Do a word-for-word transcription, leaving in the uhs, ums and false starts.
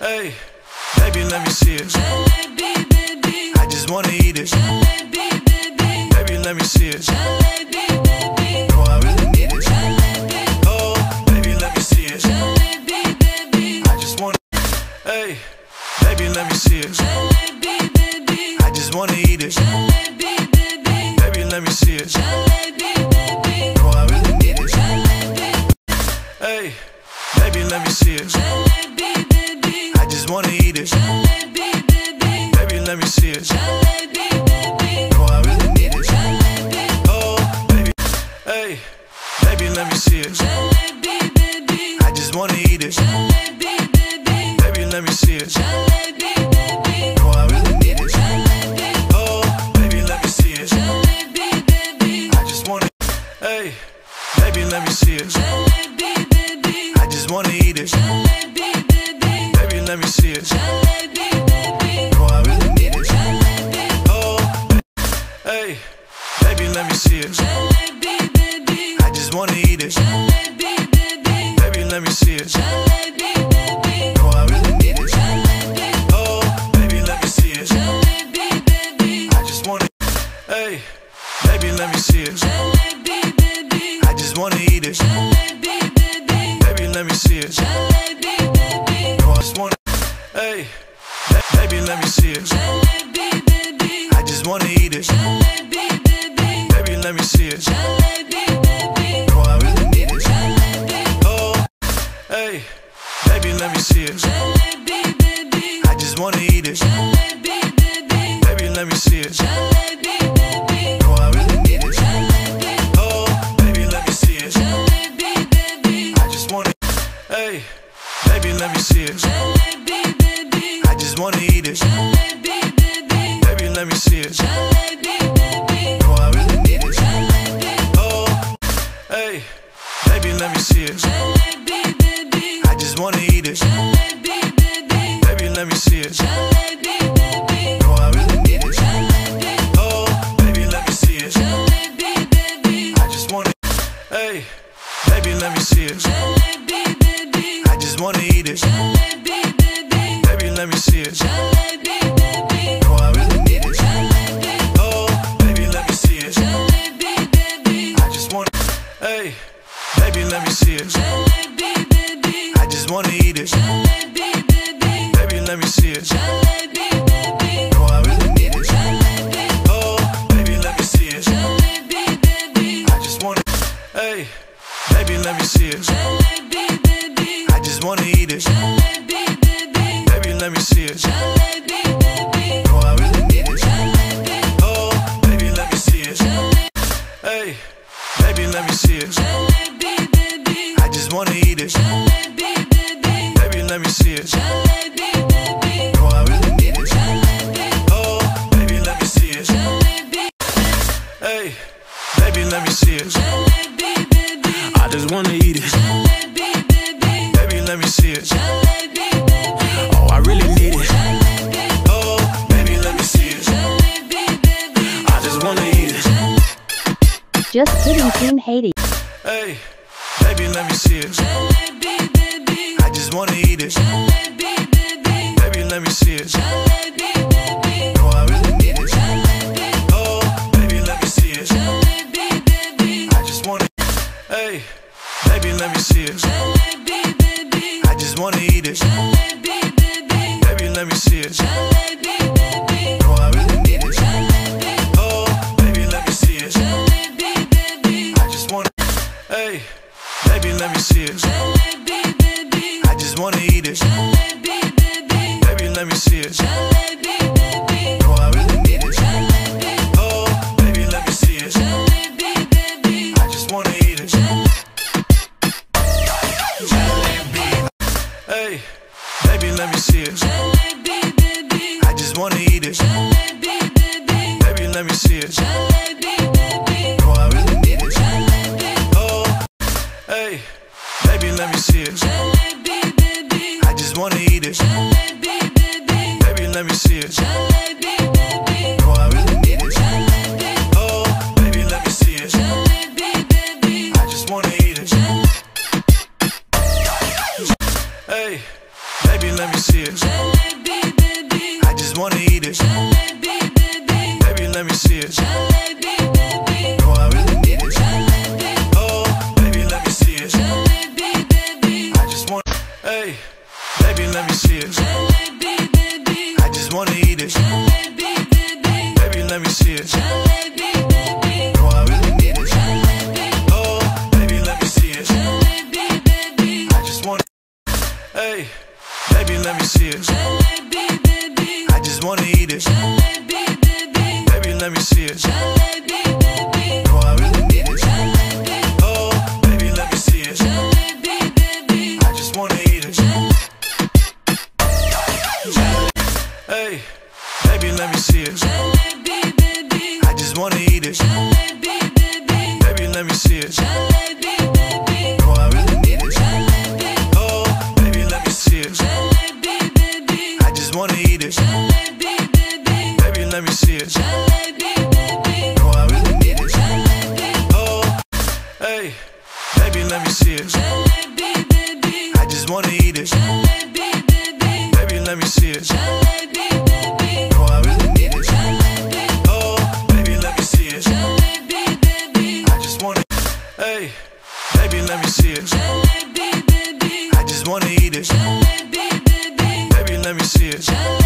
Hey, baby, let me see it. Jalebi, baby. I just wanna eat it. Jalebi, baby. Baby, let me see it. Jalebi, baby. Oh, I really need it. Jalebi. Oh, baby, let me see it. Jalebi, baby. I just wanna. Hey, baby, let me see it. Jalebi, baby. I just wanna eat it. Jalebi, baby. Baby, let me see it. Jalebi, baby. Oh, I really need it. Jalebi. Hey, baby, let me see it. Jalebi, baby. I just wanna eat it. Jalebi, baby. Baby, let me see it. Jalebi, baby. Oh, I really need it. Jalebi. Oh, baby. Hey, baby, let me see it. Jalebi, baby. I just wanna eat it. Jalebi, baby. Baby, let me see it. Jalebi, baby. Oh, I really need it. Jalebi. Oh, baby, let me see it. Jalebi, baby. I just wanna. Hey, baby, let me see it. Jalebi, baby. I just wanna eat it. Jalebi, baby. Baby, let me see it. Jalebi, baby. Oh, I really need it. Jalebi. Oh, hey, baby, let me see it. Jalebi, baby. I just wanna eat it. Jalebi, baby. Baby, let me see it. Jalebi, baby. Oh, I really need it. Jalebi. Oh, baby, let me see it. Jalebi, baby. I just wanna. Hey, baby, let me see it. Jalebi, baby. I just wanna eat it. Jalebi, baby. Baby, let me see it. Jalebi, baby. Oh, I just wanna. Hey, baby, let me see it. Jalebi, baby. I just wanna eat it. Jalebi, baby. Baby, let me see it. Jalebi, baby. Oh, I really need it. Jalebi. Oh, hey, baby, let me see it. Jalebi, baby. I just wanna eat it. Jalebi, baby. Baby, let me see it. Jalebi, baby. Oh, I really need it. Jalebi. Oh, baby, let me see it. Jalebi, baby. I just wanna. Hey, baby, let me see it. Jalebi, baby. I just wanna eat it. Jalebi, baby. Baby, let me see it. Jalebi, baby. Oh, I really need it. Jalebi. Oh, hey, baby, let me see it. Jalebi, baby. I just wanna eat it. Jalebi, baby. Baby, let me see it. Jalebi, baby. Oh, I really need it. Jalebi. Oh, baby, let me see it. Jalebi, baby. I just wanna. Hey, baby, let me see it. Jalebi, baby. I just wanna eat it. Jalebi, baby. Baby, let me see it. Jalebi, baby. Oh, I really need it. Jalebi. Oh, baby, let me see it. Jalebi, baby. I just wanna. Hey, baby, let me see it. Jalebi, baby. I just wanna eat it. Jalebi, baby. Baby, let me see it. Jalebi, baby. Oh, I really need it. Jalebi. Oh, baby, let me see it. Jalebi, baby. I just wanna. Hey, baby, let me see it. Jalebi, baby. I just wanna eat it. Jalebi, baby. Baby, let me see it. Jalebi, baby. Oh, I really need it. Jalebi. Oh, baby, let me see it. Hey, baby, let me see it. Jalebi, baby. I just wanna eat it. Jalebi, baby. Baby, let me see it. Jalebi, baby. Oh, I really need it. Jalebi. Oh, baby, let me see it. Jalebi. Hey, baby, let me see it. Jalebi, baby. I just wanna eat it. Jalebi, baby. Baby, let me see it. Jalebi, baby. Oh, I really need it. Jalebi. Oh, baby, let me see it. Jalebi, baby. I just wanna eat it. Just kidding, Team Haiti. Hey, baby, let me see it. Jalebi, baby. I just wanna eat it. Jalebi, baby. Baby, let me see it. Jalebi, baby. Oh, I really need it. Jalebi. Oh, baby, let me see it. Jalebi, baby. I just wanna. Hey, baby, let me see it. Jalebi, baby. I just wanna eat it. Jalebi, baby. Baby, let me see it. Jalebi, baby. Oh, I really need it. Jalebi. Oh, baby, let me see it. Jalebi, baby. I just wanna. Hey, baby, let me see it. Jalebi, baby. I just wanna eat it. Jalebi, baby. Baby, let me see it. Jalebi, baby. Oh, I really need it. Jalebi. Oh, baby, let me see it. Jalebi, baby. I just wanna eat it. Jalebi. Hey, baby, let me see it. Jalebi, baby. I just wanna eat it. Jalebi, baby. Baby, let me see it. Jalebi, baby. Oh, I really need it. Jalebi. Oh, hey, baby, let me see it. Jalebi, baby. I just wanna eat it. Jalebi, baby. Baby, let me see it. Jalebi, baby. Oh, I really need it. Jalebi. Oh, baby, let me see it. Jalebi, baby. I just wanna eat it. Hey, baby, Baby, let me see it. Jalebi, baby. I just wanna eat it. Jalebi, baby. Baby, let me see it. Jalebi, baby. Oh, I really need it. Jalebi, Oh, baby, let me see it. jalebi, baby. I just want. Hey, baby, let me see it. Jalebi, baby. I just wanna eat it. Jalebi, baby. Baby, let me see it. Jalebi, baby. Oh, I really need it. Jalebi, Oh, baby, let me see it. jalebi, baby. I just want. Hey, baby, let me see it. Jalebi, baby. I just wanna eat it. Jalebi, baby. Baby, let me see it. Jalebi, baby. Oh, I really need it. Jalebi, Oh, baby, let me see it. jalebi, baby. I just wanna eat it. Hey, baby, let me see it. Jalebi, baby. I just wanna eat it. Jalebi, baby. Baby, let me see it. Jalebi, baby. Oh, I really need it. Jalebi, Oh, baby, let me see it. jalebi, baby. I just wanna eat it. Jalebi, baby. Baby, let me see it. Jalebi, baby. Oh, I really need it. Jalebi, Oh, hey, baby, let me see it. jalebi, baby. I just wanna eat it. Jalebi, baby. Baby, let me see it. Jalebi, baby. Oh, I really need it. Jalebi, Oh, baby, let me see it. jalebi, baby. I just wanna. Hey, baby, let me see it. Jalebi, baby. I just wanna eat it. Jalebi, baby. Baby, let me see it. Jalebi,